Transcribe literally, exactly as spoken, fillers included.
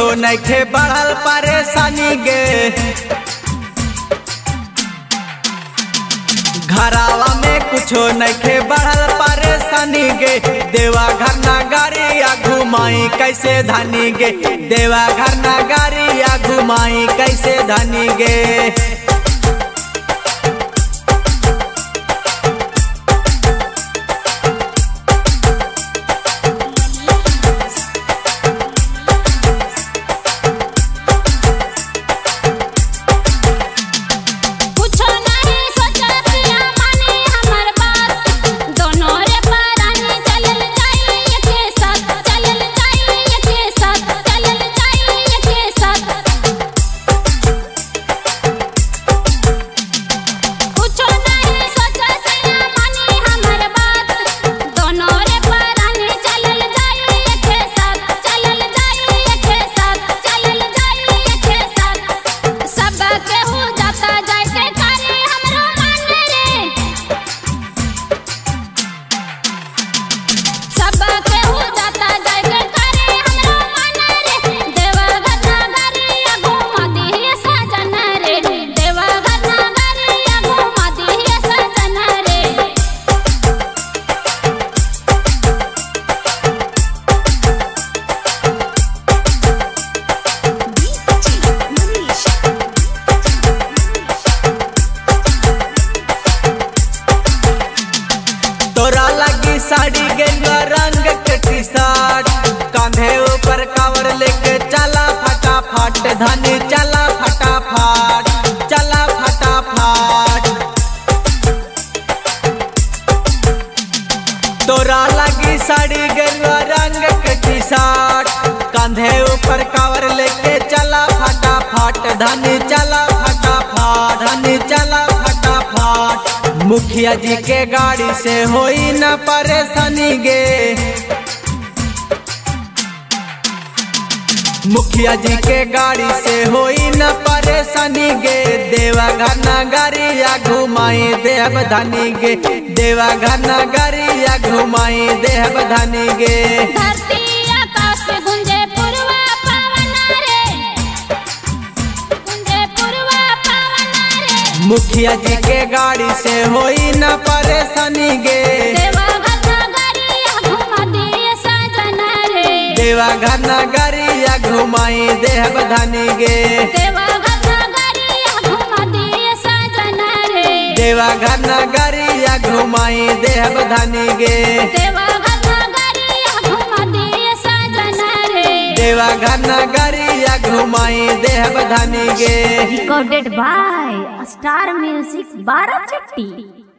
कुछो नइखे बढ़ल परेशानी गे। घरावा में कुछो नइखे बढ़ल परेशानी गे। देवा घर नगरिया घुमाई कैसे धनी गे। देवा घर नगरिया घुमाई कैसे धनी गे। तोरा लगी साड़ी गेलुआ रंग के टी शर्ट, कांधे ऊपर कावर लेके चला फटाफट धनी चला फटाफट चला फटाफट। तोरा लगी साड़ी गेलुआ रंग के टी शर्ट, कांधे ऊपर कावर लेके चला फटाफट धनी चला फटाफट धनी चला फटाफट। मुखिया जी के गाड़ी से होई न परेशानी गे। मुखिया जी के गाड़ी से होई न परेशानी गे। देवा घर नगरिया घुमाई देव धनी गे। देवा घर नगरिया घुमाई देव धनी गे। धरती आकाश गुंजे पुरवा पवन रे, गुंजे पुरवा पवन रे। मुखिया जी के गाड़ी से होई न परेशानी गे। देवा घर नगरिया घुमा दिए सजन रे। देवा घर नगरिया घुमाई देव धनी गे। देवा घर नगरिया घुमा दिए सजन रे। देवा घर नगरिया घुमाई देव धनी गे। देवा घर नगरिया घुमा दिए सजन रे। देवा घर नगरिया घुमाई देव धनी गे। Recorded by Star Music Barachatti।